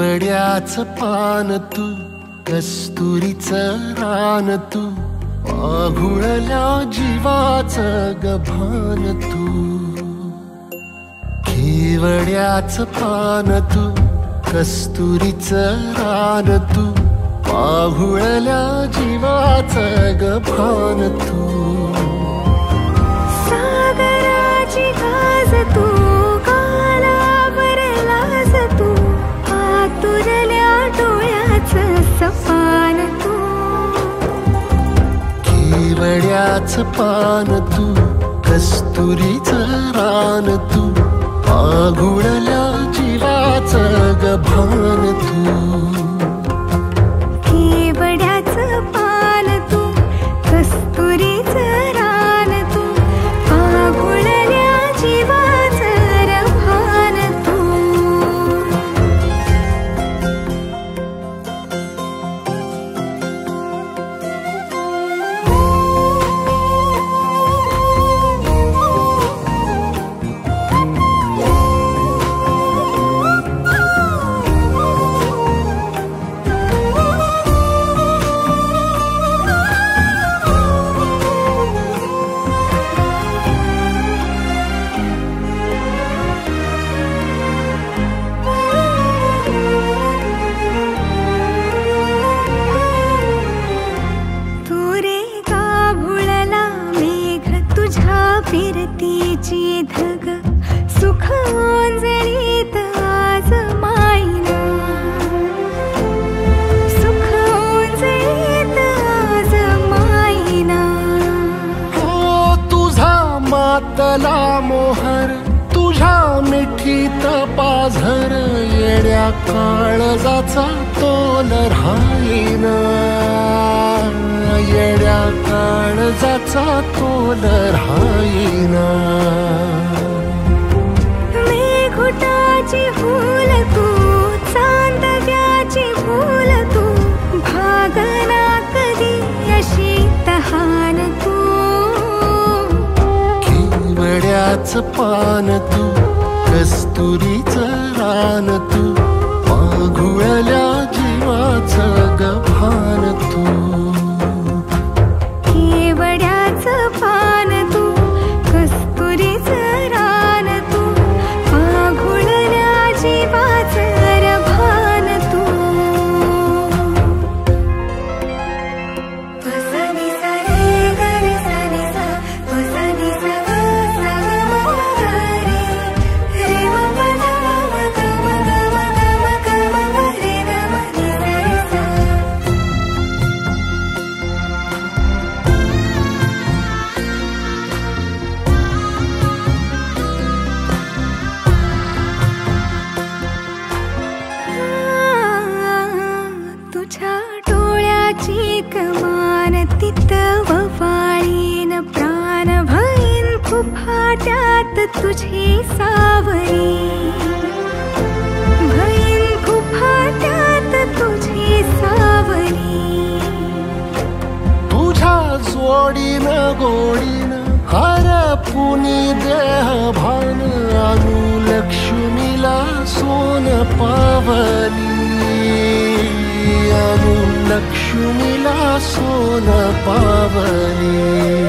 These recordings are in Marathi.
केवड्याचं पान तू, कस्तुरीचं रान तू, आघुळल्या जीवाचं गभान तू. केवड्याचं पान तू, कस्तुरीचं रान तू, आघुळल्या जीवाचं गभान तू. सागराची गाज तू, कालावरलाज तू, आतुरल्या डोळ्याचं सपान तू. केवड्याचं पान तू, कस्तुरीचं रान तू, आघुळल्या जीवाचं गभान तू. केवड्याचं पान तू, कस्तुरीचं रान तू, आघुळल्या जीवाचं रभान तू. फिरतीची धग सुख ओंजळीत आज मायना, सुख ओंजळीत आज मायना. हो तुझा मातला मोहर, तुझ्या मिठीत पाझर, येड्या काळजाचा तोल राहीना, येड्या काळजाचा तोल राहीना. मेघुटाची फूल तू, चांदव्याची फूल तू, भागना कधी अशी तहान तू. केवड्याचं पान तू, कस्तुरीचं रान तू, आघुळल्या जीवाचं गभान तू. केवड्याचं पान तू, कस्तुरीचं रान तू, आघुळल्या जीवाचं रभान तू. पसनी सा रे ग रे सा नि सा, पसनी सा ग सा ग म ग रे, रे म प ध म ग म ग म ग म ग म ग रे ग म नि सा रे सा. तुझ्या डोळ्याची कमान तिथं ववाळीन, प्राण भईन फुफाट्यात तुझी सावरी, भईन फुफाट्यात तुझी सावरी. तुझ्या जोडीनं गोडीनं हरपुनी देह भान, अनुलक्ष्मीला सोन पावली, अनुलक्ष्मीला सोन पावली.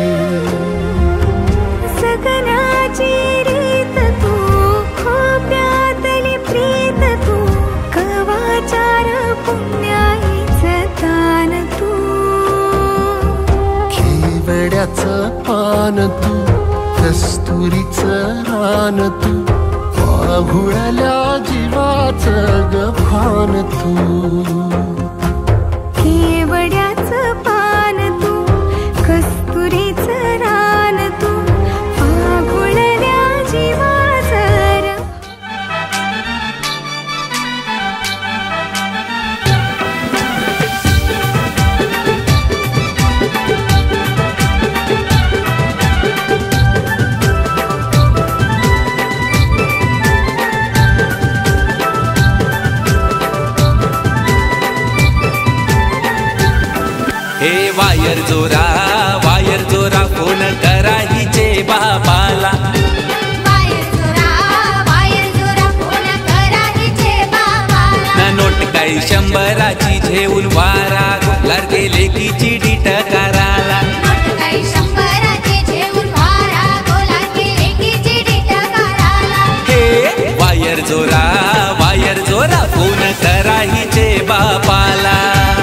सगनाची रीत तू, खोप्यातली प्रीत तू, कवाचार पुण्याईचं दान तू. केवड्याचं पान तू, कस्तुरीचं रान तू, आघुळल्या जीवाचं गभान तू. केवड्याचं पान तू, कस्तुरीचं रान तू, आघुळल्या जीवाचं रभान. हे वायर जोरा फोन करा हिचे बाबाला. वायर जोरा फोन करा हिचे बाबाला. झेऊन वारा घोलार गेले की चिडी टकाराला. नोट काही शंभराची झेऊन वारा घोलार गेले की चिडी टकाराला. हे वायर जोरा फोन करा हिचे बापाला.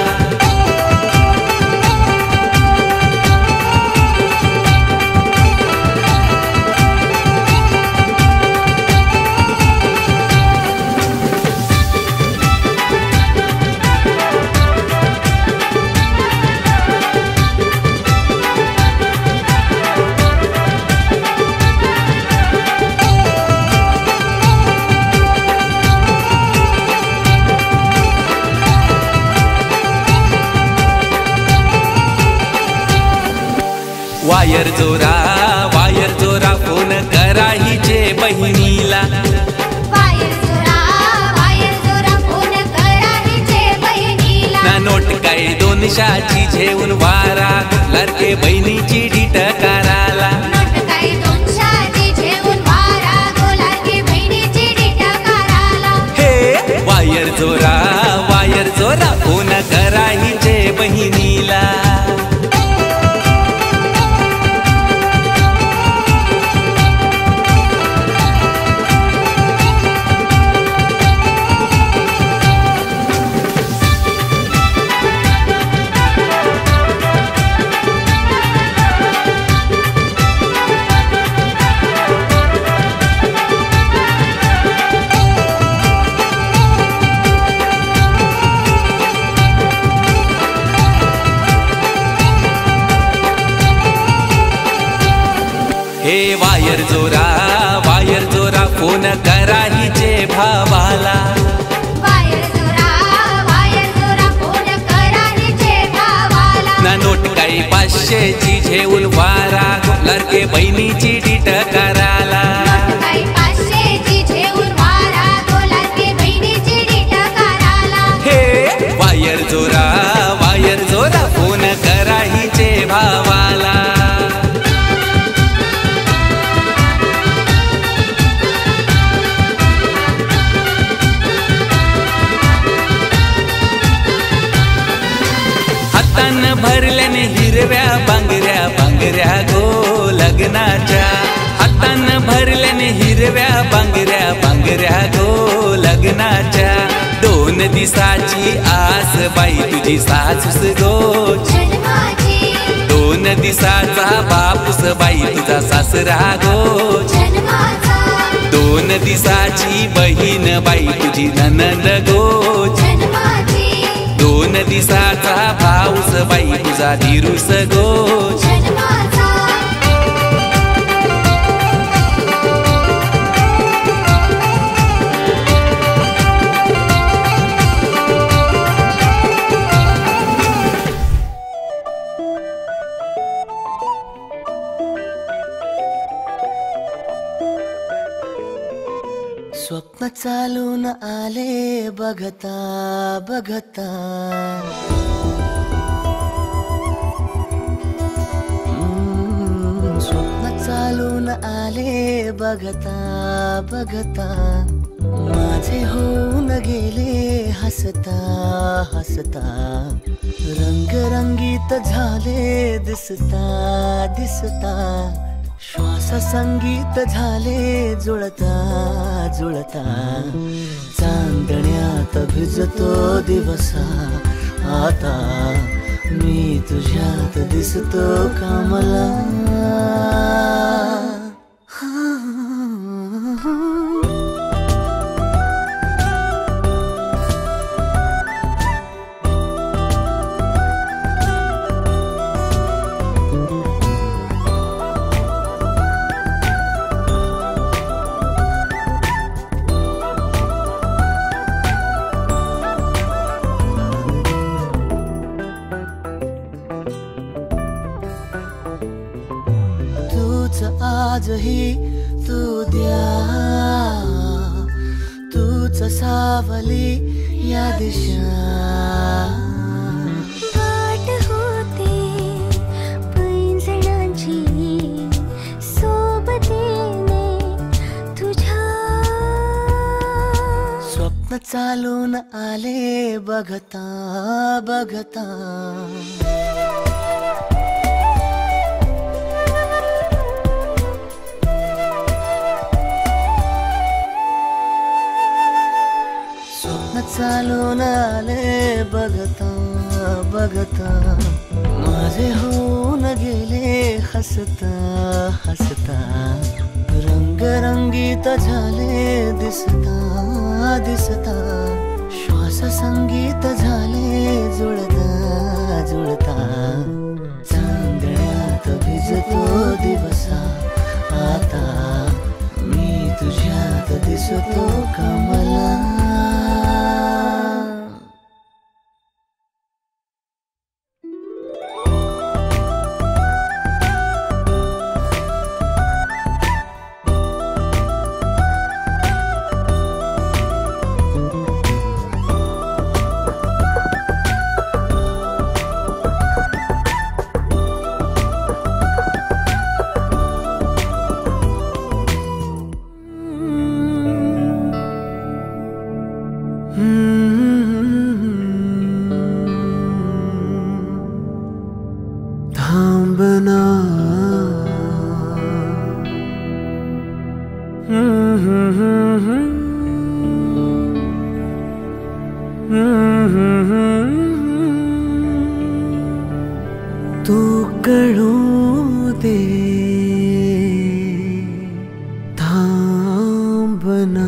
वायर जोरा फोन करा हिचे बहिणीला. वायर जोरा फोन करा हिचे बहिणीला. ना नोट काय 200ची झेऊन वारा घोलार के बहिणीची टकाराला. नोट काही 200ची झेऊन वारा घोलार के बहिणीची टकाराला. हे वायर जोरा फोन करा हिचे बहिणीला. हे वायर जोरा फोन करा हिचे भावाला. वायर जोरा फोन करा हिचे भावाला. ना नोट काही 500ची झेऊन वारा घोलार के बहिणीची टकाराला. नोट काही 500ची झेऊन वारा घोलार के बहिणीची टकाराला. हे वायर जोरा फोन करा हिचे भावाला. भरल्याने हिरव्या बांगऱ्या गो लग्नाच्या. हातान भरल्याने हिरव्या बांगऱ्या गो लग्नाच्या. 2 दिवसाची आस बाई तुझी सासूस गो जन्माची. 2 दिवसाचा बापूस बाई तुझा सासरा गो जन्माचा. 2 दिवसाची बहीण बाई तुझी ननंद गो जन्माची. 2 दिवसाचा भाऊस बाई तुझा धीरूस गो जन्माचा. स्वप्न चालून आले बघता बघता. स्वप्न चालून आले बघता बघता. माझे होऊन गेले हसता हसता. रंगरंगीत झाले दिसता दिसता. श्वास संगीत झाले जुळता जुळता. चांदण्यात भिजतो दिवसा आता. मी तुझ्यात दिसतो कामला. आजही तू द्या. तूच सावली या दिशा. वाट होते पैंजणांची सोबतीने तुझ्या. स्वप्न चालून आले बघता बघता. स्वप्न चालून आले बघता बघता. माझे होऊन गेले हसता हसता. रंगरंगीत झाले दिसता दिसता. श्वास संगीत झाले जुळता जुळता. चांदण्यात भिजतो दिवसा आता. मी तुझ्यात दिसतो कमला. थांबना तू कळू दे थांबना.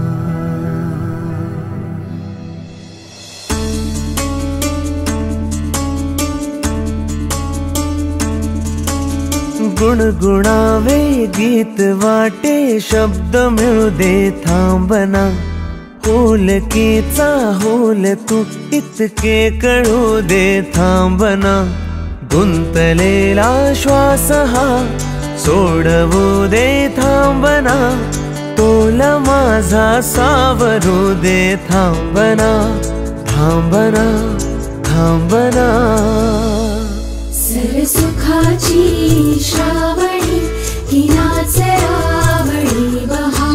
गुणगुणावे गीत वाटे शब्द मिळू दे थांबना. होलकीचा होल तू इतके कळू दे थांबना. गुंतलेला श्वास हा सोडवू दे थांबना. तोल माझा सावरू दे थांबना थांबना थांबना. सरसुखाची श्रावणी हिनाच रावणी बहा.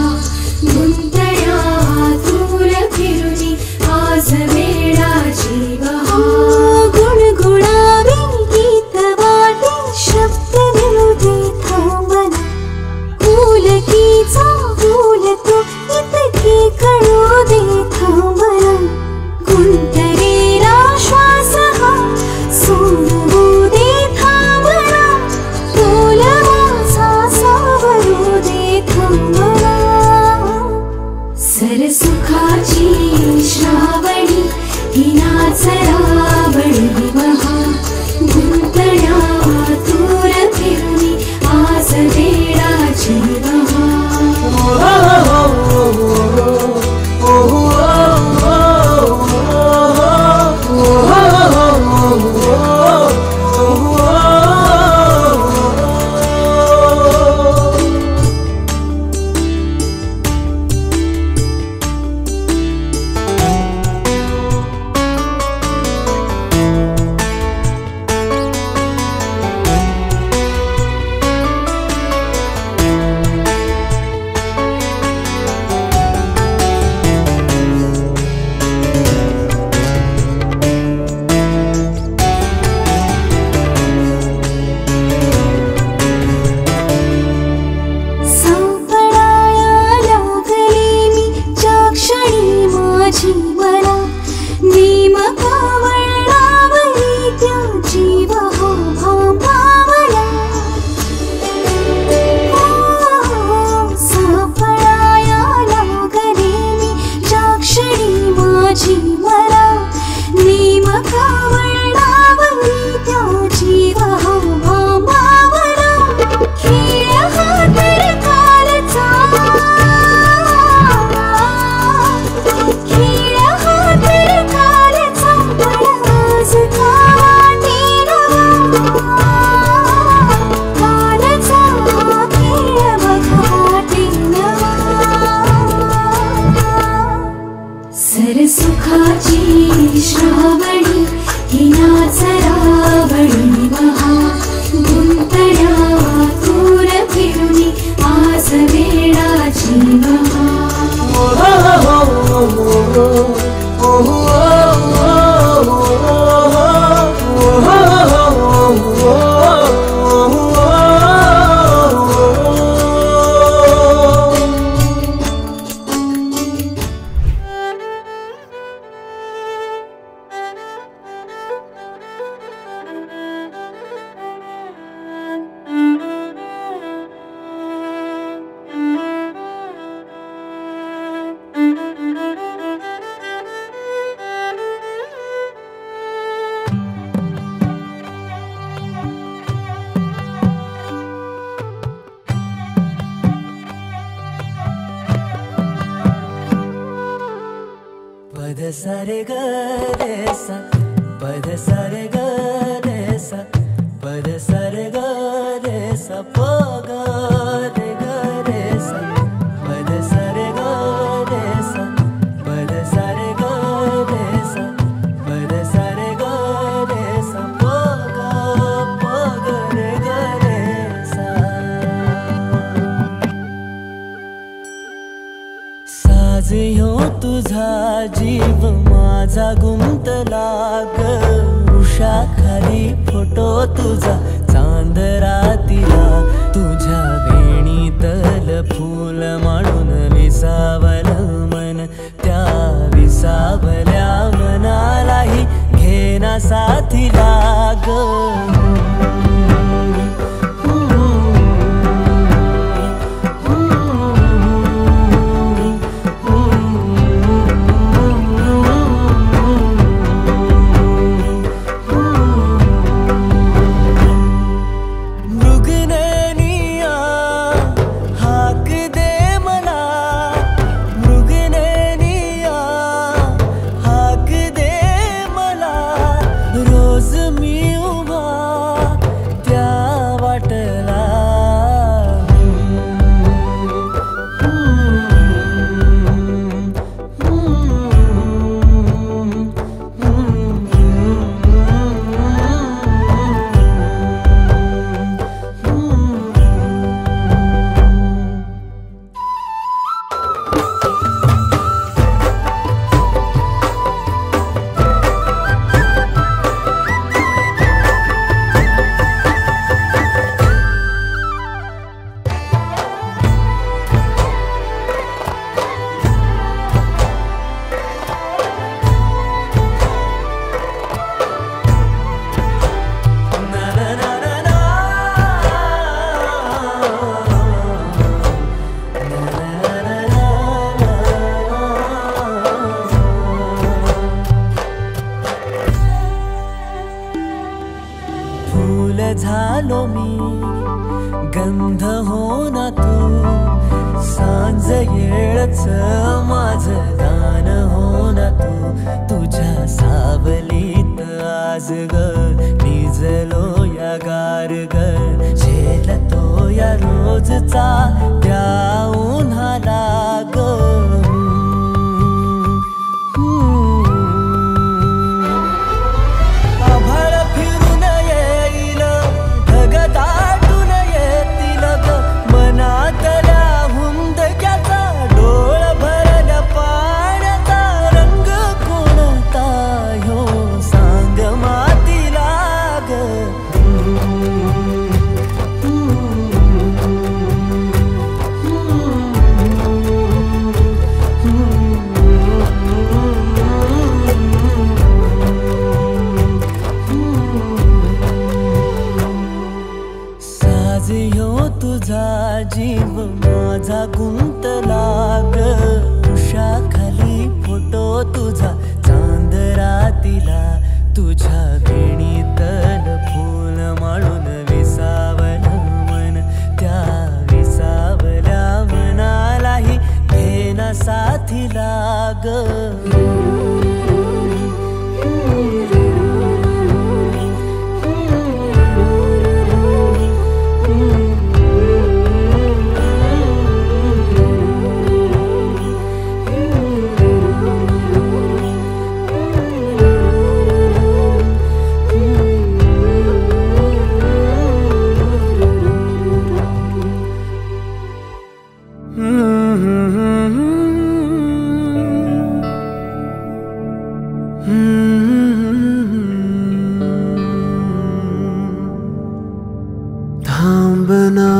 गुंतण्यातून फिरुनी आज वेळाची बहा. गुणगुणावे गीत वाटे शब्द मिळू दे थांबना. फुलकीचा फुल तू इतके कळू दे थांबना. गुंतलेला श्वास हा सोडवू दे थांबना. तोल माझा सावरू दे थांबना. सरसुखाची श्रावणी हिनाच रावणी बहा. गुंतण्यातून फिरुनी आज वेळाची बहा. सरसुखाची श्रावणी हिनाच रावणी बहा. गुंतण्यातून चिरुनी आज वेळाची पद सारे ग रे सा पद सारे ग रे सा पद सारे ग रे सा प ग रे ग रे सा पद सारे ग रे सा पद सारे ग रे सा पद सारे ग रे सा प ग रे ग रे सा साज ह्यो तुझा जीव माझा गुंतला ग उषा खाली फोटो तुझा चांदरातीला तुझ्या वेणीतल फूल माळून विसावल मन त्या विसावल्या मनालाही घेना साथीला ग झालो मी गंध हो ना तू सांज येळच माझं दान हो ना तू तुझ्या सावलीत आज ग निजलो या गार ग झेलतो या रोजचा त्या उन्हाला ग जीव माझा गुंतला ग उषा खाली फोटो तुझा चांदरातीला तुझ्या वेणीतल फूल माळून विसावल मन त्या विसावल्या मनालाही घेना साथीला ग थांबना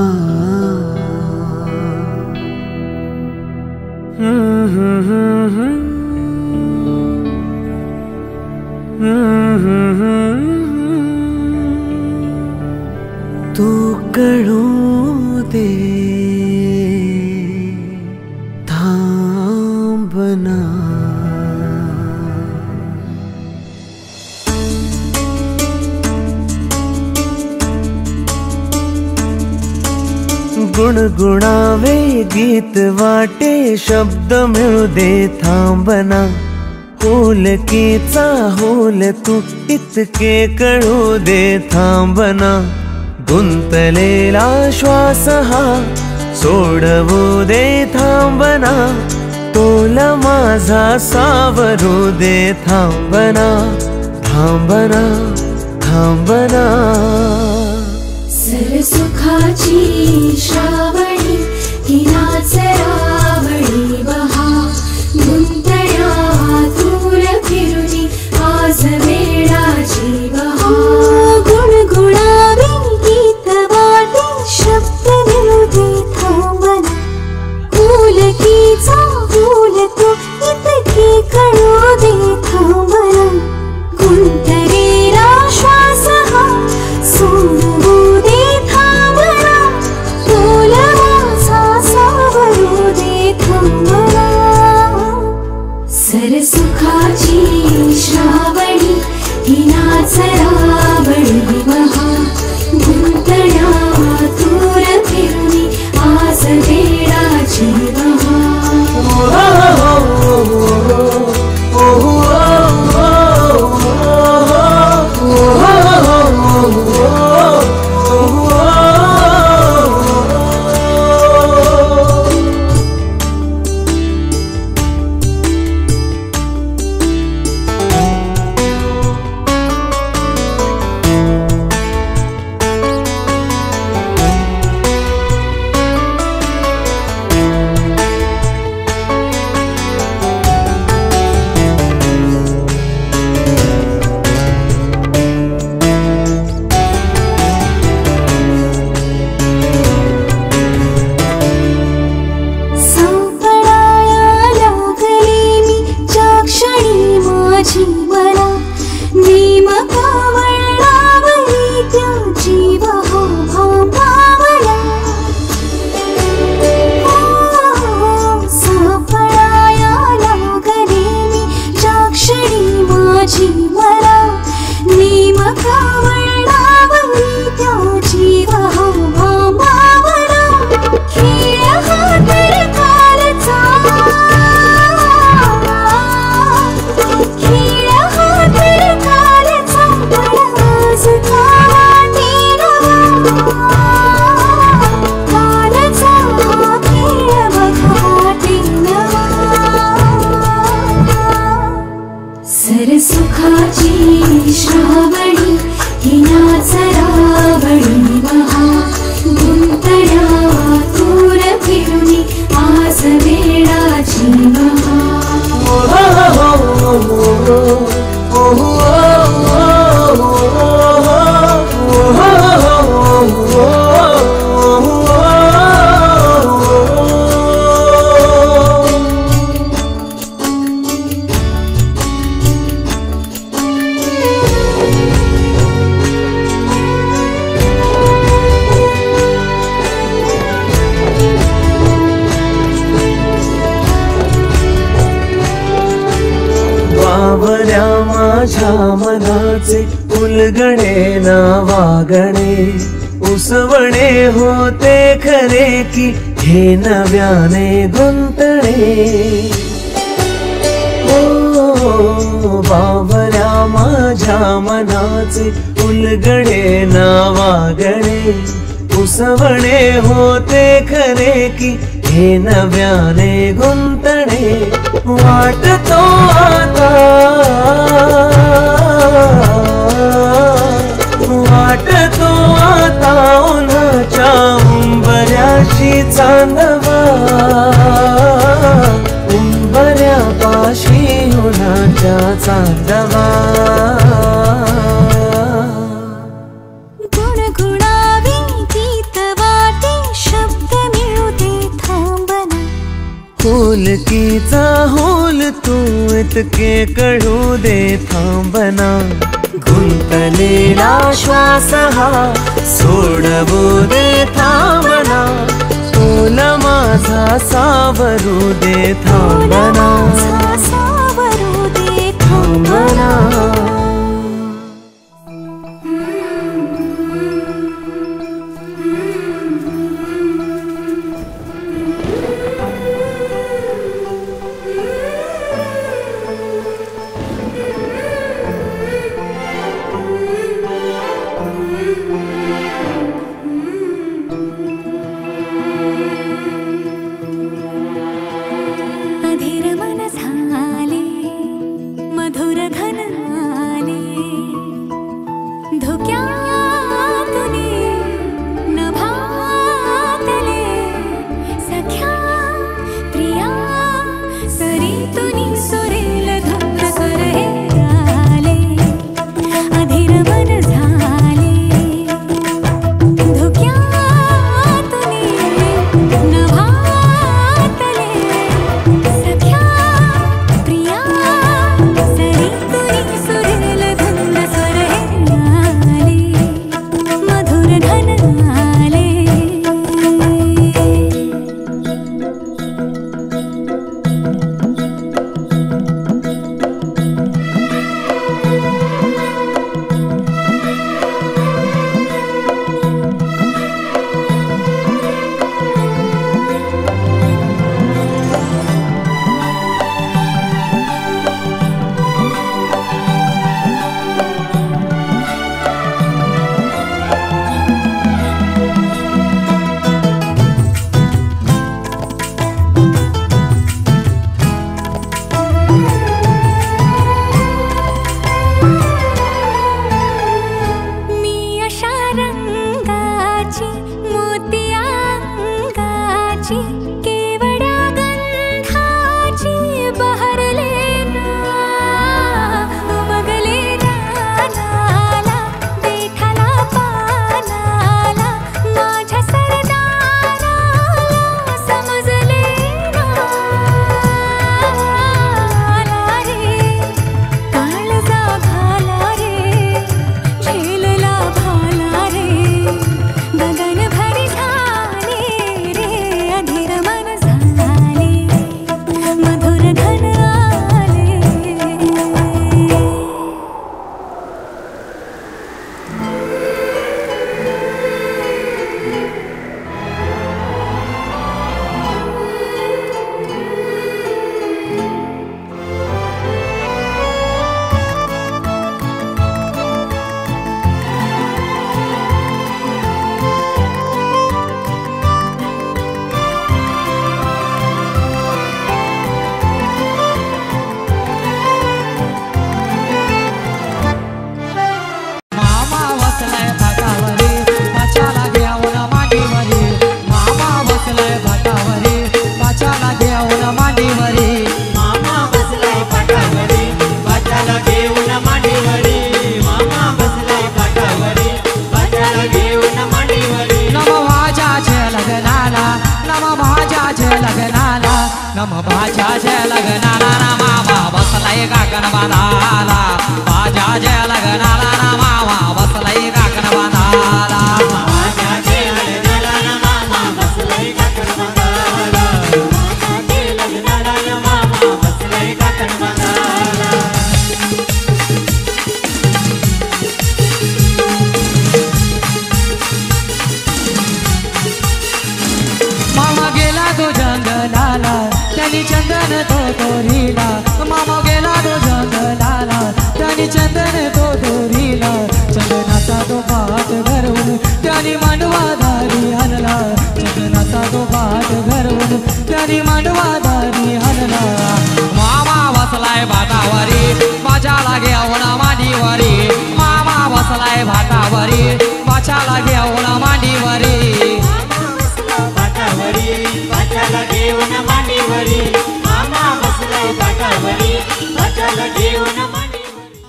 तू कळू दे थांबना गुणगुणावे गीत वाटे शब्द मिळू दे थांबना होलकीचा होल तू इतके कळू दे थांबना गुंतलेला श्वास हा सोडवू दे थांबना तोल माझा सावरू दे थांबना थांबना थांबना सरसुखाची श्रावणी हिनाच रावणी बहा गुंतण्या दूर फिरुनी आज वेळाची बहा गुणगुणावे गीत वाटे शब्द मिळू दे थांबना होलकीचा होल तू इतके कळू दे थांबना गुंतलेला श्वास हा सोडवू दे थांबना तोल माझा सावरू दे थांबना सरसुखाची श्रावणी हिनाच रावणी बहा गुंतण्या दूर फिरुनी आज वेळाची बहा सरसुखाची श्रावणी हिनाच रावणी बहा गुंतण्या दूर फिरुनी आज वेळाची बहा बावऱ्या माझ्या मनाचे उलगणे ना वागणे उसवणे होते खरे की हे नव्याने गुंतणे ओ बावऱ्या माझ्या मनाचे उलगणे ना वागणे उसवणे होते खरे की हे नव्याने गुंतणे वाटतो आता वाटतो आता उन्हाच्या उंबऱ्याशी चांदवा उंबऱ्यापाशी उन्हाच्या माझ्या चांदवा गुणगुणावी गीत वाटे शब्द मिळू दे थांबना होलकीचा होल तू इतके कळू दे थांबना गुंतलेला श्वास हा सोडवू दे थांबना तोल माझा सावरू दे थांबना सावरू दे थांबना अधीर मन झाले मधुर घन आले धुक्यातुनी नभातले सख्या प्रिया सरीतुनी सुरेल धुंद स्वर हे आले अधीर मन झाले धुक्यातुनी नभातले सख्या प्रिया सरीतुनी सुरेल धुंद स्वर हे आले मधुर घन आले मी अशा रंगाची मोतिया अंगाची केवड्या गंधाची बहरले ना उमगले रानाला देठाला पानाला माझ्या सरदाराला समजले ना रे काळजा घाला रे झेलला भाला रे गगन भरी झाले रे अधीर मन झाले मधुर घन आले मामा बसलाय भाटावरी पाच्याला घेऊन मांडीवरी मामा बसलाय भाटावरी पाच्याला घेऊन मांडीवरी मामा बसलाय पाटावरी पाटाला घेऊन मांडीवरी मामा बसलाय पाटावरी पाटाला घेऊन मांडीवरी नम भाजाचे लग्नाला नम भाजाचे लग्नाला नम भाजाचे लग्नाला ना मामा बसलाय काकण बांधाला भाजाचे लग्नाला ना मामा बसलाय काकण बांधाला माझ्या लग्नाला ना मामा बसलाय काकण बांधाला माझ्या लग्नाला ना मामा बसलाय काकण बांधाला मामा गेला तो जंगलाला त्यांनी चंदन तो तोरीला मामा गेला तो जंगलाला त्यांनी चंदन तो तोरीला चंदनाचा तो पाठ घरवून त्यांनी मांडवा दारी आणला चंदनाचा तो पाठ घरवून त्यांनी मांडवा दारी आणला मामा बसलाय भाटावरी बाजाला घेऊन मांडीवरी मामा बसलाय भाटावरी बाचाला घेऊन मांडीवरी पाटावरी पाटाला घेऊन मांडीवरी मामा बसलाय पाटावरी पाटाला घेऊन मनी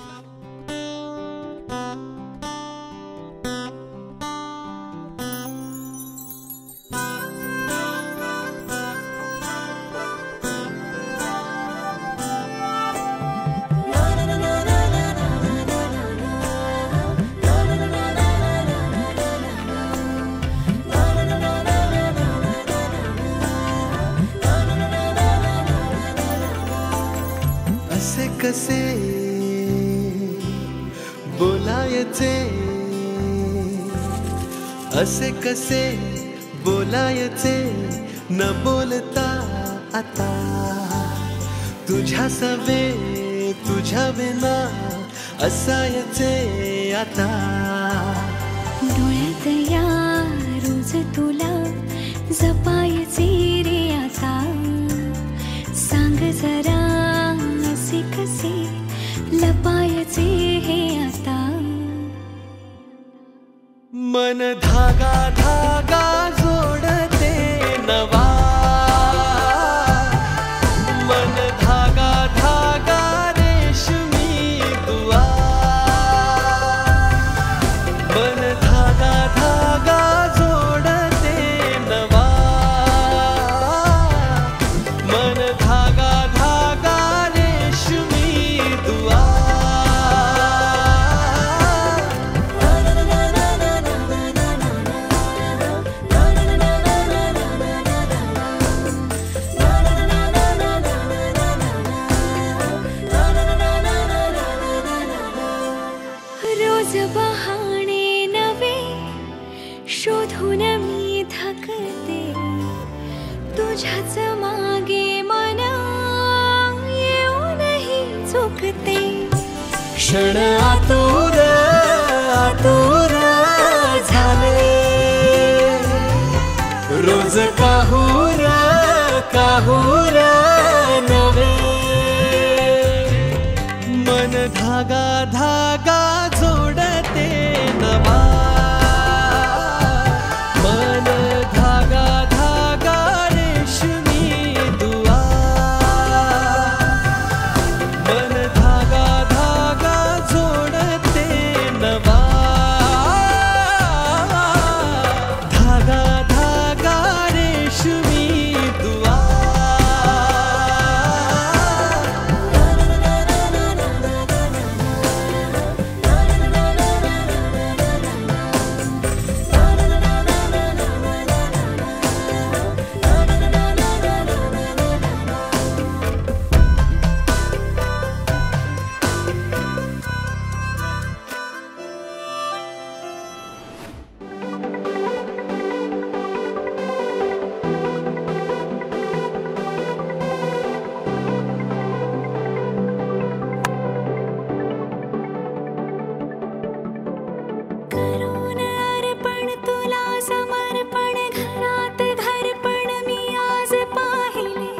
असे कसे बोलायचे असे कसे बोलायचे न बोलता आता तुझ्या सवे तुझ्या विना असायचे आता डोळ्यात या रोज तुला जपायचे रे आता सांग जरा असे कसे लपायचे हे आता मन धागा धागा जोडते नवा मन धागा धागा रेशमी दुआ मन धागा धागा जोडते नवा मन धागा धागा रेशमी दुआ रोज बहाणे नवे शोधून मी थकते तुझ्याच मागे मन येऊनही चुकते क्षण आतुर आतुर झाले रोज काहूर काहूर नवे मन धागा धागा जोडते नवा मन धागा धागा रेशमी दुआ मन धागा धागा जोडते नवा धागा धागा रेशमी दुआ करून अर्पण तुला समर्पण घरात घरपण मी आज पाहिले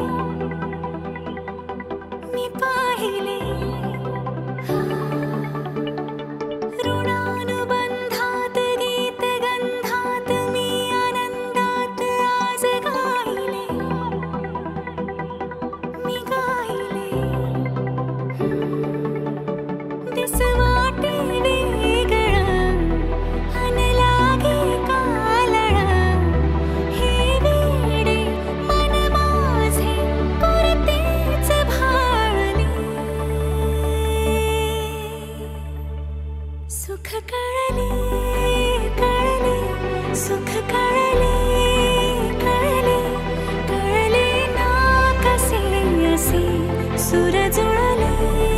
ऋणानुबंधात गीत गंधात मी आनंदात आज गाहिले मी गाहिले दिस वाटे वेगळं अन लागे कालळं हे वेडे मन माझे करतेच भाळले सुख कळले कळले सुख कळले कळले कळले ना कसे असे सुर जुळले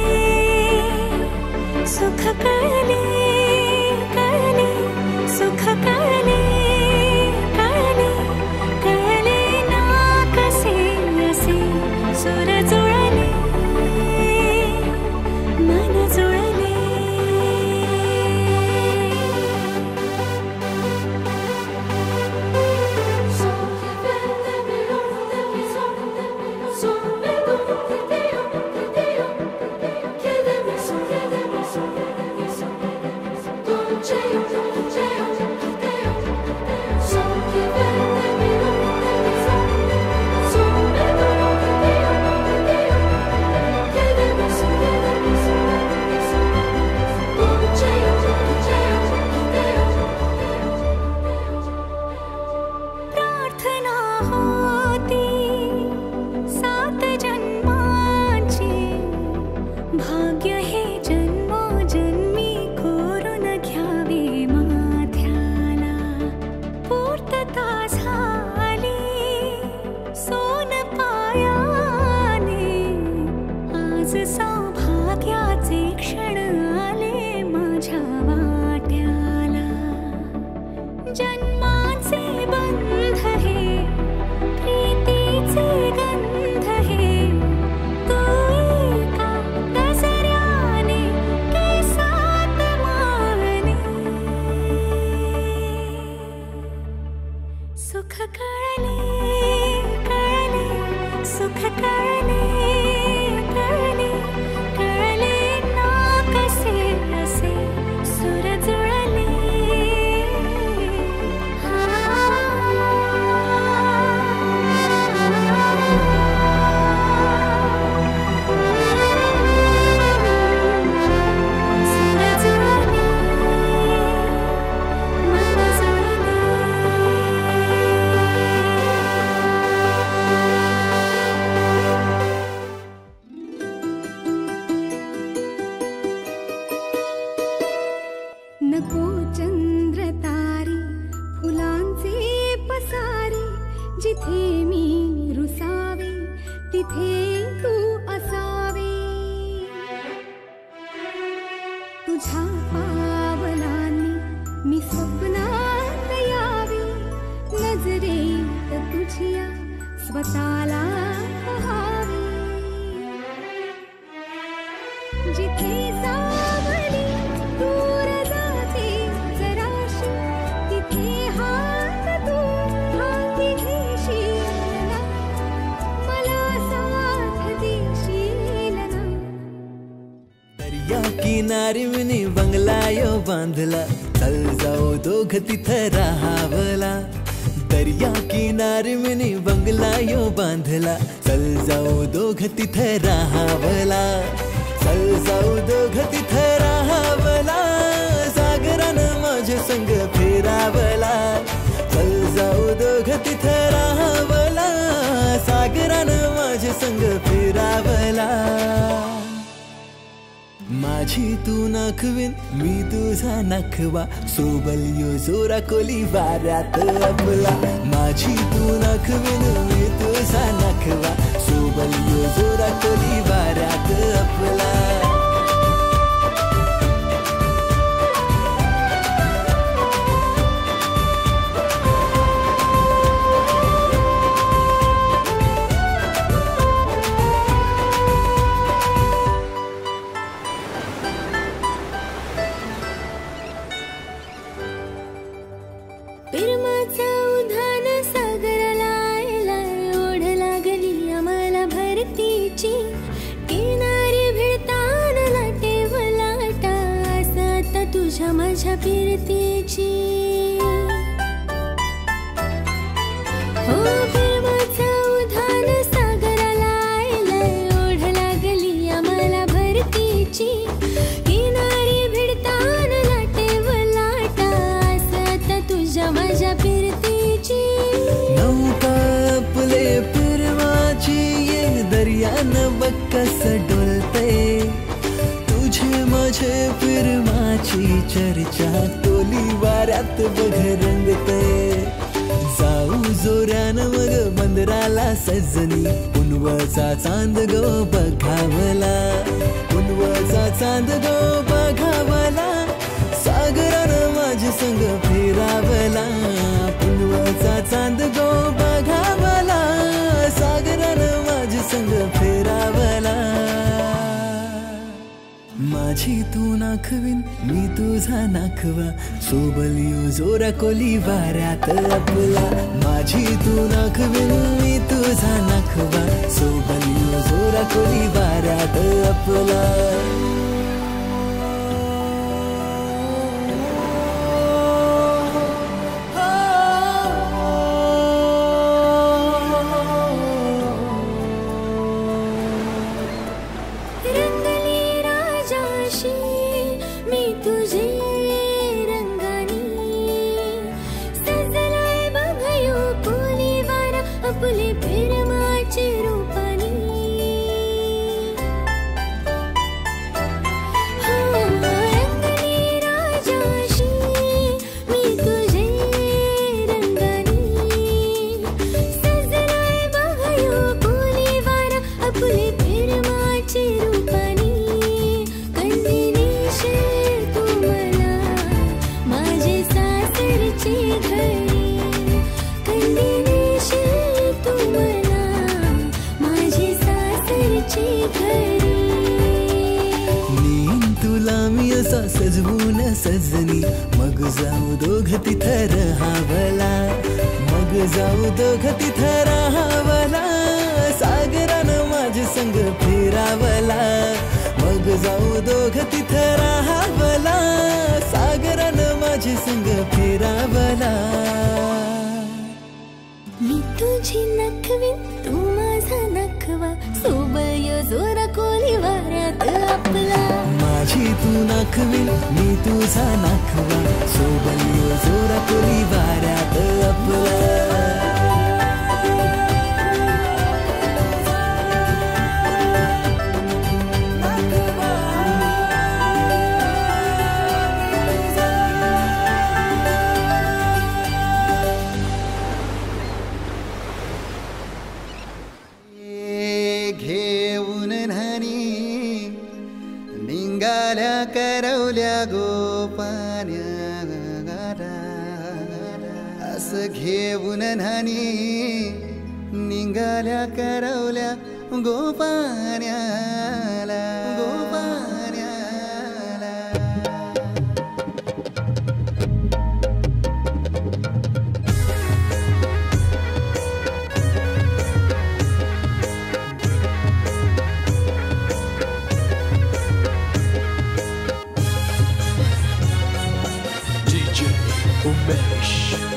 सुख कळले कळले सुख कळले कळले कळले ना कसे असे सुर जुळले मन जुळले माझ्या पावलांनी मी स्वप्नात यावी, नजरेत तुझ्या स्वतःला पहावी. जिथे सावली दूर जाते जराशी, तिथे हात तू हाती घेशील ना, मला साथ देशील ना. दर्या किनारी मिनी बंगला यो बांधला, चल जाऊ दोघ तिथं राहावला. दर्या किनारी मिनी बंगला यो बांधला, चल जाऊ दोघ तिथं राहावला. चल जाऊ दोघ तिथं राहावला, सागरानं माझ्या संग फिरावला. चल जाऊ दोघ तिथं राहावला, सागरानं माझ्या संग फिरावला. माझी तू नाखवीन मी तुझा नाखवा, सोबल यो जोरा कोली वाऱ्यात आपला. माझी तू नाखवीन मी तुझा नाखवा, सोबल यो जोरा कोली वाऱ्यात आपला. प्रेमाचा उधाण सागराला आयला, ओढ लागली आम्हाला भरतीची. किनारी भिडताना लाटे वलाटा, असा आता तुझ्या माझ्या फिरतीची. हो प्रेमाचा उधाण सागराला आयला, ओढ लागली आम्हाला भरतीची. किनारी भिडताना लाटे वलाटा, असा आता तुझ्या माझ्या फिरतीची. नौका आपले फिरवाची ये, दर्यानं बघ कसं डोलते. तुझे माझे फिरवाची चर्चा, टोली वाऱ्यात बघ रंगते. जाऊ जोऱ्यानं मग बंदराला सजनी, पुनवचा चांद गो बघावला. पुनवचा चांद गो बघावला, सागरानं माझ्या संग फिरावला. पुनवचा चांद गो बघावला, सागरानं माझ्या संग फिरावला. माझी तू नाखवीन मी तुझा नाखवा, सोबल यो जोरा कोली वाऱ्यात आपला. माझी तू नाखवीन मी तुझा नाखवा, सोबल यो जोरा कोली वाऱ्यात आपला. रंगली राजाशी मी तुझे रंगानी, सजलाय बघयो कोली वारा आपले प्रेमाचे रूपानी. हो रंगली राजाशी मी तुझे रंगानी, सजलाय बघयो कोली वारा आपले प्रेमाचे रूपानी. कंदिनीशे तू मला माझे सासरची घरी, कंदिनीशे तू मला माझे सासरची घरी. नेईन तुला मी असा सजवून सजनी, मग जाऊ दोघ तिथं राहावला. मग जाऊ दोघ तिथं राहावला, सागरानं माझे संग फिरावला. मग जाऊ दोघ तिथं राहावला, सागरानं माझे संग फिरावला. मी तुझी नखवीन तू माझा नखवा, सोबय जोरा कोली वाऱ्यात आपला. माझी तू नाखवीन मी तुझा नाखवा, सोबल यो जोरा कोली वाऱ्यात आपला. घेऊन निघाल्या करवल्या गोपान्या असं घेऊन न्हाणी निघाल्या करवल्या गोपान्याला गोपान्याला DJ Umesh.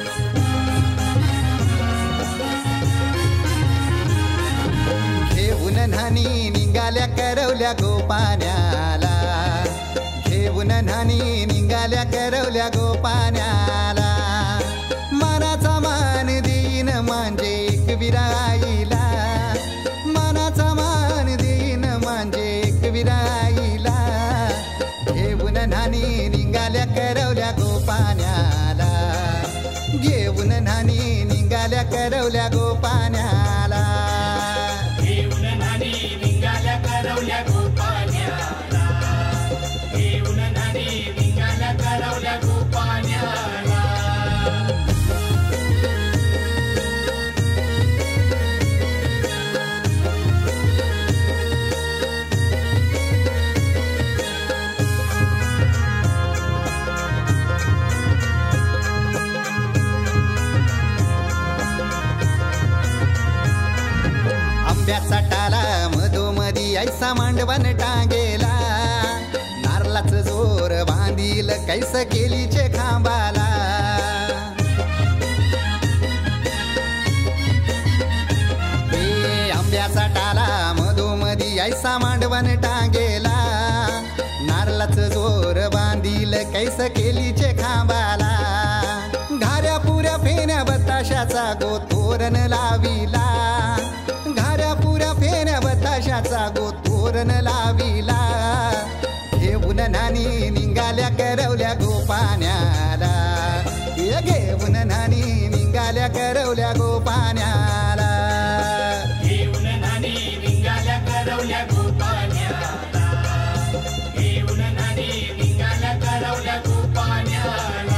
घेऊन न्हाणी निघाल्या करवल्या गोपान्याला घेऊन न्हाणी निघाल्या करवल्या गोपान्याला मनाचा मान देईन म्हणजे एक विराईला मनाचा मान देईन म्हणजे एक विराईला घेऊन न्हाणी निघाल्या करवल्या गोपान्याला घेऊन न्हाणी निघाल्या करवल्या गोपान्याला घेऊन न्हाणी निघाल्या करवल्या गोपान्याला घेऊन न्हाणी निघाल्या करवल्या गोपान्याला आंब्याचा टाला मधोमधी ऐसा मांडवण टांगेला नारळाच जोर बांधील कैस केलीचे खांबाला हे आंब्याचा टाला मधोमधी ऐसा मांडवण टांगेला नारळाच जोर बांधील कैस केलीचे खांबाला घाऱ्या पुऱ्या फेण्या बताशाचा गोतोरण लाविला घाऱ्या पुऱ्या फेण्या बताशाचा गोतोरण लाविला घेऊन न्हाणी निघाल्या करवल्या गोपान्याला घेऊन न्हाणी निघाल्या करवल्या गोपान्याला घेऊन न्हाणी निघाल्या करवल्या गोपान्याला घेऊन न्हाणी निघाल्या करवल्या गोपान्याला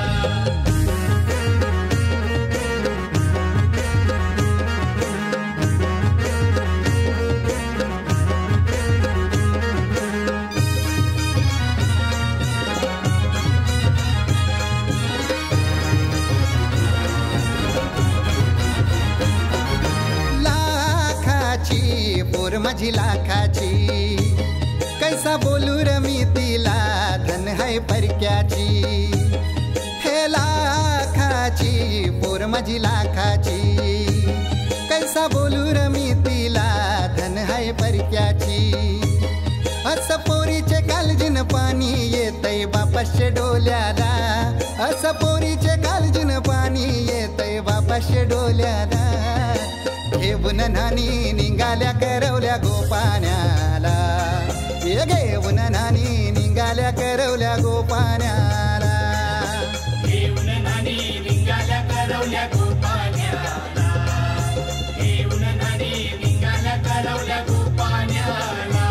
पोर माझी लाखाची कैसा बोलू र मी तिला धन है परक्याची हे लाखाची पोर माझी लाखाची कैसा बोलू र मी तिला धन है परक्याची असं पोरीचे कालजीन पाणी येतय बापाशे डोल्याला असं पोरीचे कालजीन पाणी येतय बापाशे डोल्याला घेऊन न्हाणी निघाल्या करवल्या गोपान्याला घेऊन न्हाणी निघाल्या करवल्या गोपान्याला घेऊन न्हाणी निघाल्या करवल्या गोपान्याला घेऊन न्हाणी निघाल्या करवल्या गोपान्याला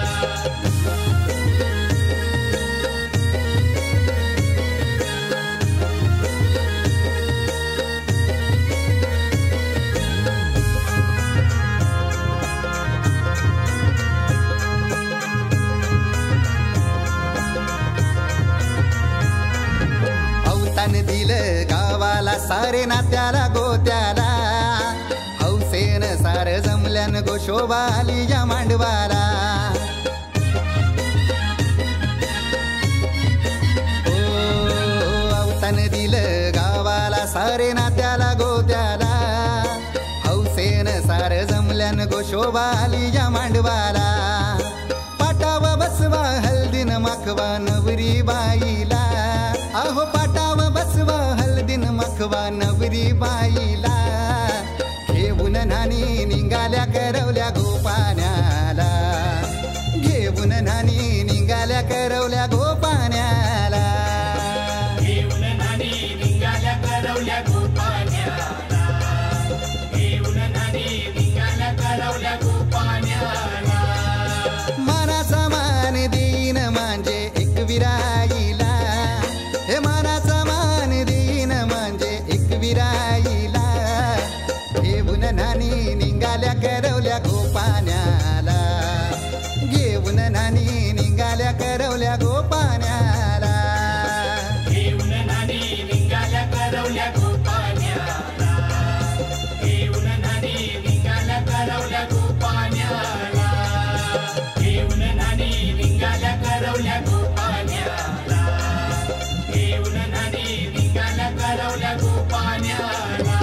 दिलं गावाला सारे नात्याला गोत्याला हौसेन सार जमल्यान गोशोबा आली या मांडवाला अवतान दिलं गावाला सारे नात्याला गोत्याला हौसेन सार जमल्यान गोशोबा आली या मांडवाला पाटावा बसवा हल्दीन माखवा नवरी बाईला अहो पाटावा बसवा हल्दीन माखवा नवरी बाईला घेऊन न्हाणी निघाल्या करवल्या गोपान्याला घेऊन न्हाणी निघाल्या करवल्या गोपान्याला घेऊन न्हाणी निघाल्या करवल्या गोपान्याला घेऊन न्हाणी निघाल्या करवल्या गोपान्याला मनाचा मान दे विराईला, हे मानाचा मान देईन म्हणजे एक विराईला. घेऊन नानी निघाल्या करवल्या गोपाण्याला, घेऊन नानी निघाल्या करवल्या गोपाण्याला. घेऊन नानी निघाल्या करवल्या गोपाण्याला, घेऊन नानी निघाल्या करवल्या गोपाण्याला, घेऊन नानी निघाल्या करवल्या गोपाण्याला, घेऊन नानी निघाल्या करवल्या गोपाण्याला.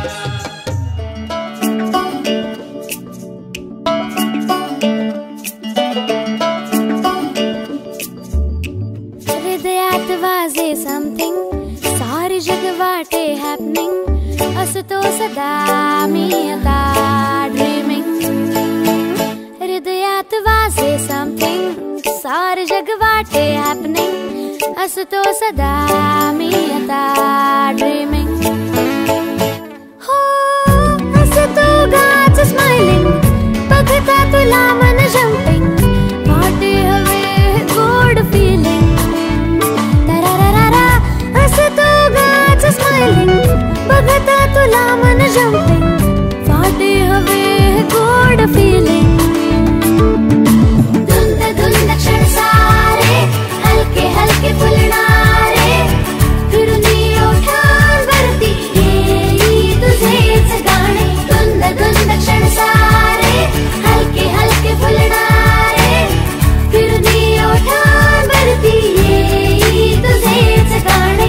हृदयात वाजे समथिंग, सारे जग वाटे हॅपनिंग, असतो सदा मी आता ड्रीमिंग. हृदयात वाजे समथिंग, सारे जग वाटे हॅपनिंग, असतो सदा मी आता ड्रीमिंग. हो असतो गाच स्माइलिंग, बघता तुला मन जम्पिंग, वाटे हवे गोड फिलिंग. असतो गाच स्माइलिंग, बघता तुला मन जम्पिंग, वाटे हवे गोड फिलिंग. धुंद धुंद क्षण सारे हलके हलके फुलणारे, फिरून ओठांवरती येई तुझेच गाणे. धुंद धुंद क्षण सारे हलके हलके फुलणारे, फिरून ओठांवरती येई तुझेच गाणे.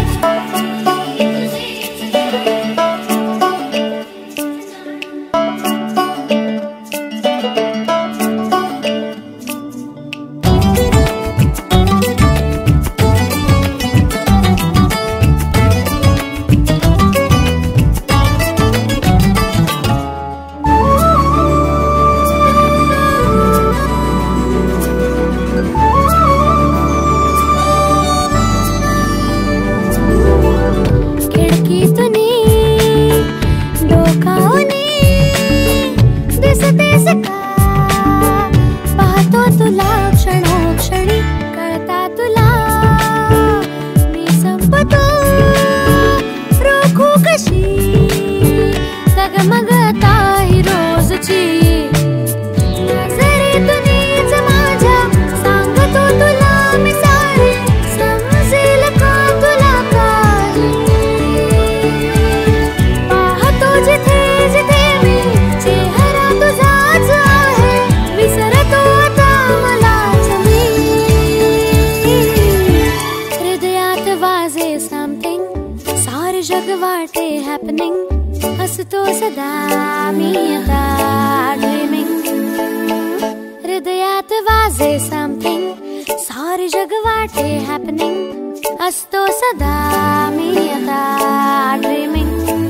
असतो सदा मी आता ड्रीमिंग.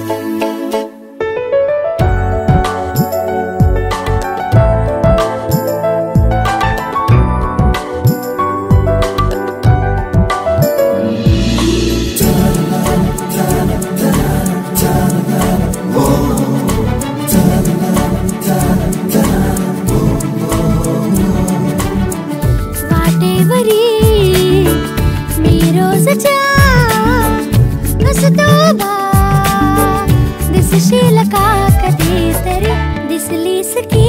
दिसशील का कधीतरी, दिसलीस की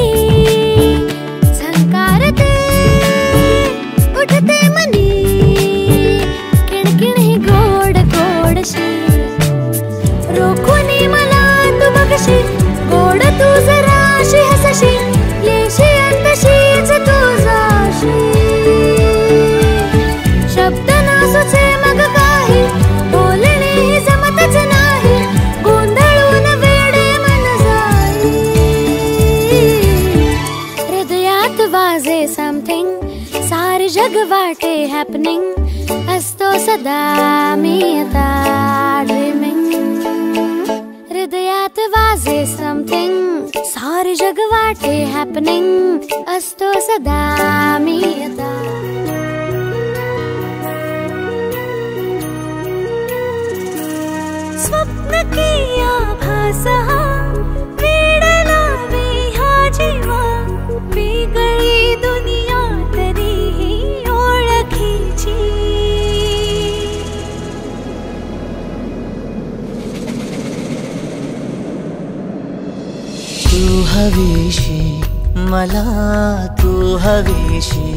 झंकारते उठते मनी, किणकिण ही गोड गोडशी, रोखून मला तू बघशी, गोड तू जराशी हसशी, येशी अंतशीच तू जाशी. शब्द ना सुचे मग काही, बोलणे जमतच नाही, गोंधळून वेडे मन जाई. हृदयात वाजे समथिंग, सारे जग वाटे हॅपनिंग, असतो सदा मी आता ड्रीमिंग. हृदयात वाजे समथिंग, सारे जग वाटे हॅपनिंग, असतो सदा मी आता. स्वप्न की आभास हा, वेड लावे हा जीवा, वेगळी दुनिया तरीही ओळखीची. हवीशी मला तू हवीशी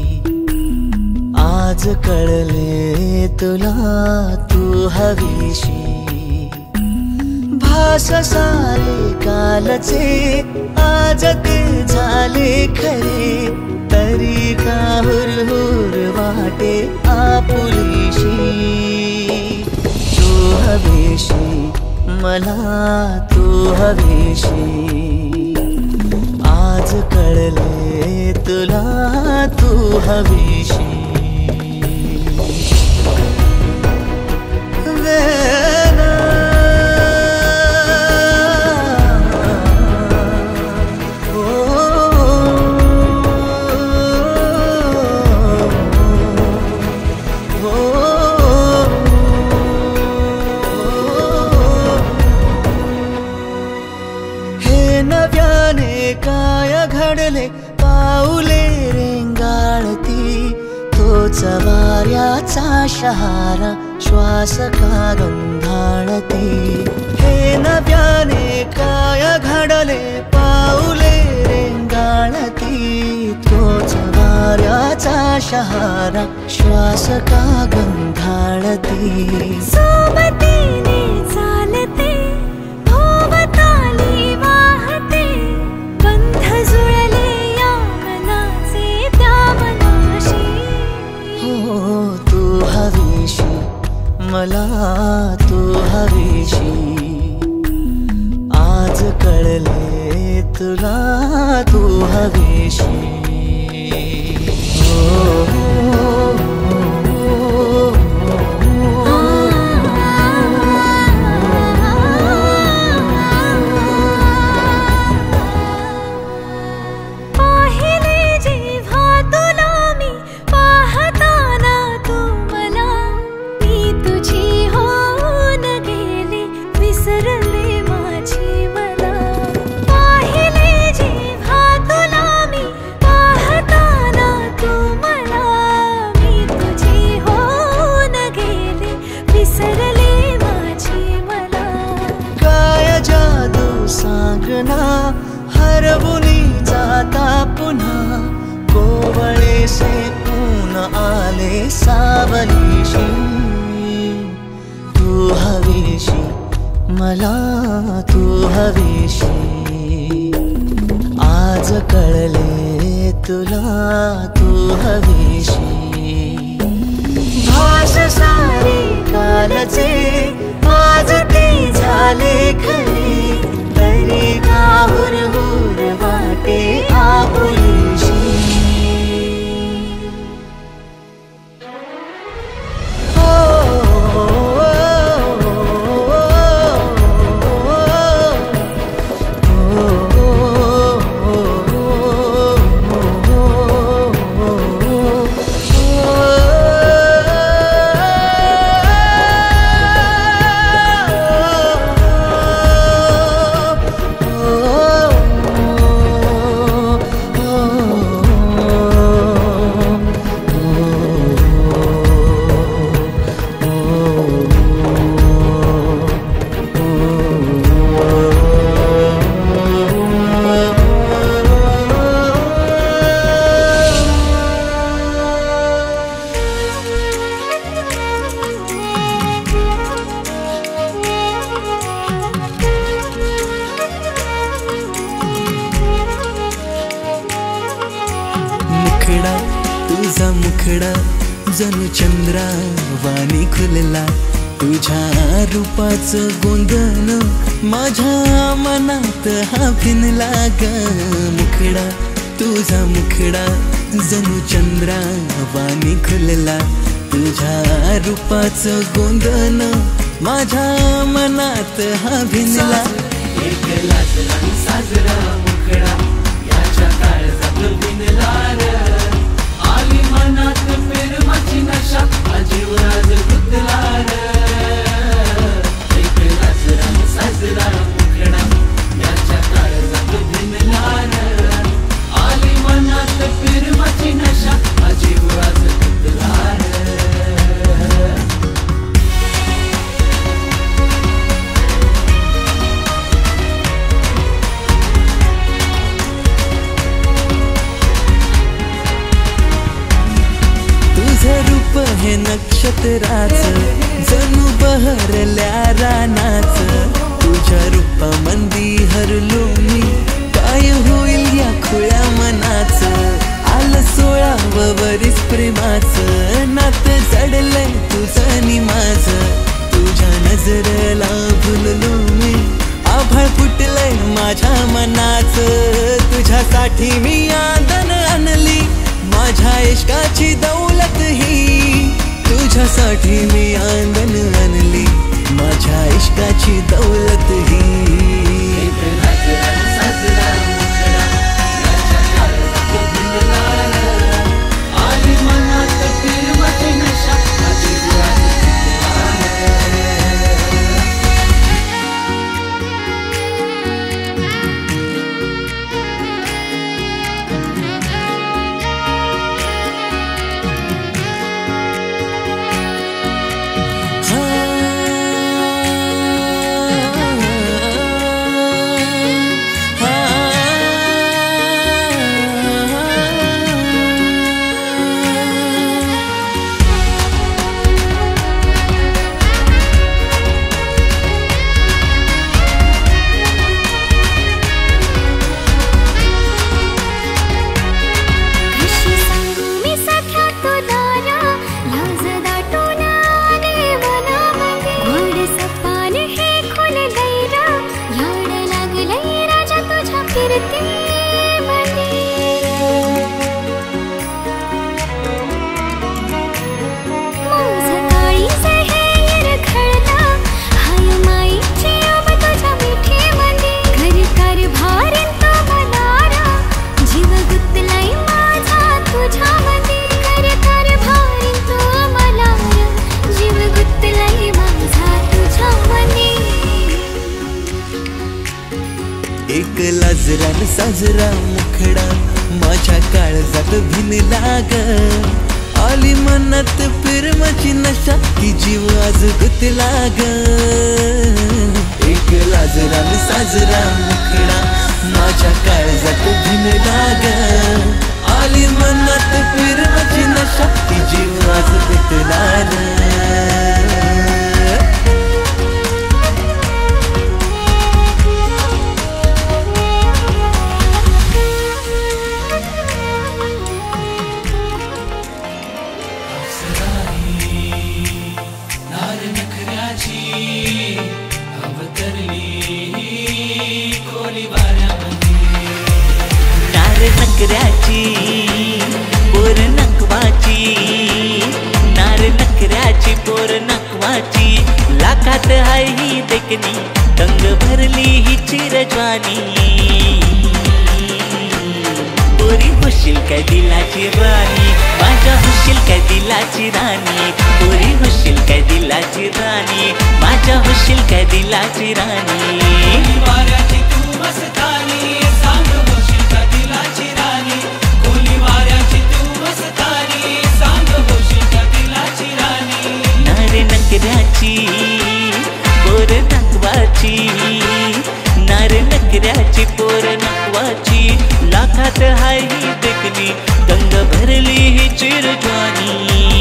आज कळले तुला तू हवीशी भास सारे कालचे आज ते झाले खरे तरी का हुरहुर वाटे आपुलीशी तू हवीशी मला तू हवीशी आज कळले तुला तू हवीशी काय घडले पाऊले रेंगाळती तोच वाऱ्याचा शहारा श्वास का गंधाळती हे नव्याने काय घडले पाऊले रेंगाळती तोच वाऱ्याचा शहारा श्वास का गंधाळती सोबतीने चालते भोवताली वाहते गंध जुळले या मनाचे त्या मनाशी हो तू हवीशी मला तू हवीशी आज कळले तुला तू हवीशी हरवुनी जाता पुन्हा कोवळे से ऊन आले सावलीशी तू हवीशी मला तू हवीशी आज कळले तुला तू हवीशी भास सारे कालचे आज ते झाले खरे तरी का हुरहुर वाटे आपुलीशी तुझा मुखडा जणू चंद्रा वाणी खुलला तुझ्या रूपाचं गोंधन माझ्या मनात हा भिनला ग मुखडा तुझा मुखडा जणू चंद्रा वाणी खुलला तुझ्या रूपाचं गोंधन माझ्या मनात हा भिनला साजरा मुखडा याच्या काळजात भिनला आली मनात प्रेमाची नशा अजीवराज गुदला साजरा मुखडा याच्या काळजात भिनला आली मनात प्रेमाची नशा अजीवराज गुदला हे नक्षत्राच जणू बहरल्या रानाच तुझ्या रूपामंदी हरलो मी काय होईल या खुळ्या मनाच आलं 16वं वरीस प्रेमाचं नातं जडलंय तुझं नि माझं तुझ्या नजरेला भुललो मी आभाळ फुटलंय माझ्या मनाचं तुझ्यासाठी मी आदन आणली माझ्या इश्काची दौलत ही तुझ्यासाठी मी आंगण आणली माझ्या इश्काची दौलत ही एक लाजरान साजरा मुखडा माझ्या काळजात भिनला ग आली मनात प्रेमाची नशा की जीव आज गुतला ग एक लाजरान साजरा मुखडा माझ्या काळजात भिनला ग आली मनात प्रेमाची नशा की जीव आज गुतला ग नकऱ्याची पोर नकवाची नार नकऱ्याची पोर नकवाची लाखात हाय ही देखणी दंग भरली ही चिरजवानी पोरी होशील काय दिलाची राणी माझ्या होशील काय दिलाची राणी पोरी होशील काय दिलाची राणी माझ्या होशील काय दिलाची राणी वाऱ्याची तू मस्तानी सांग होशील काय दिलाची राणी कोली वाऱ्याची तू मस्तानी सांग होशील काय दिलाची राणी नारे नकऱ्याची पोर नकवाची नारे नकऱ्याची पोर नकवाची लाखात हाय ही देखणी दंग भरली ही चिरजवानी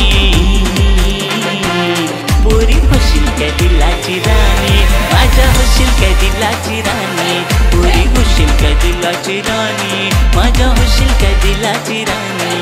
पोरी होशील काय दिलाची राणी माझ्या होशील काय दिलाची राणी पोरी होशील काय दिलाची राणी माझ्या होशील काय दिलाची राणी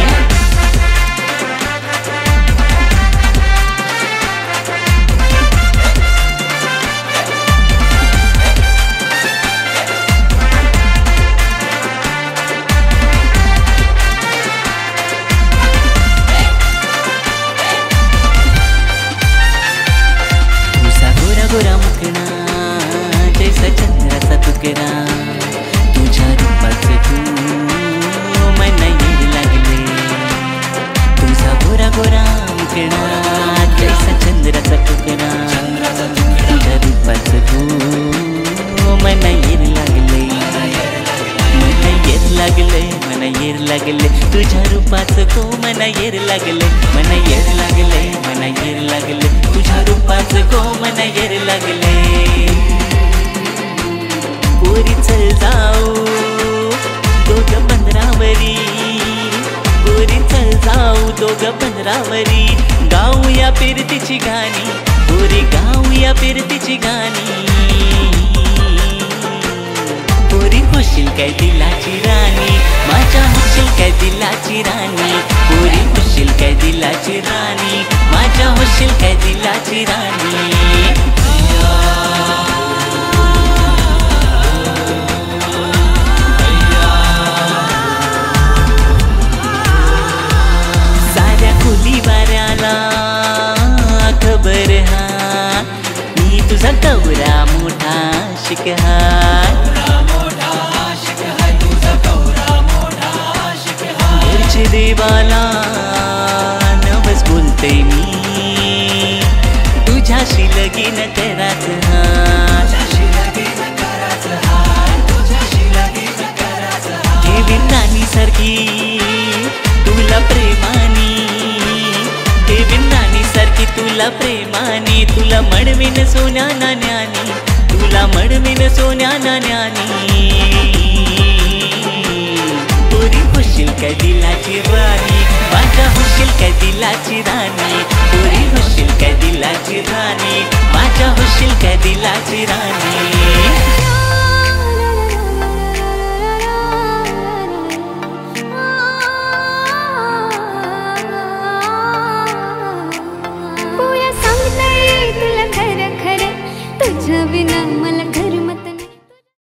गोरा मुखडा जैसा चंद्राचा तुकडा तुझ्या रूपाचे तू मला येड लागले तुझा गोरा गोरा मुखडा जैसा चंद्राचा तुकडा तुझ्या रूपाचे तू मला येड लागले मला येड लागले मला येड लागले तुझ्या रूपाचं को मला येड लागले मला येड लागले मला येड लागले तुझ्या रूपाचं को मला येड लागले पोरी चल जाऊ दोघं 15वरी पोरी चल जाऊ दोघं 15वरी गाऊया फिरतीची गाणी, पोरी गाऊया फिरतीची गाणी. पोरी होशील काय दिलाची राणी, माझ्या होशील काय दिलाची राणी. पोरी होशील काय दिलाची राणी, माझ्या होशील काय दिलाची राणी. साऱ्या खोली वाऱ्याला खबर हा, मी तुझा गौरा मोठा आशिक हाय. घरचे देवाला नवस बोलते मी, तुझ्याशी लगीन कराच ठेवीन राणी सारखी तुला प्रेमानी, ठेवीन राणी सारखी तुला प्रेमानी. तुला मडवीन सोन्या नाण्यानी, तुला मडवीन सोन्या नाण्यानी. पोरी होशील काय दिलाची राणी, माझ्या होशील काय दिलाची राणी. पोरी होशील काय दिलाची राणी, माझ्या होशील काय दिलाची राणी. तुला सांगते तुला खरं खरं, तुझ्या विना मला